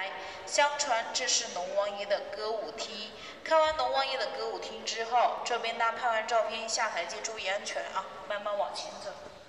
台。相传这是龙王爷的歌舞厅。看完龙王爷的歌舞厅之后，这边大家拍完照片，下台阶注意安全啊，慢慢往前走。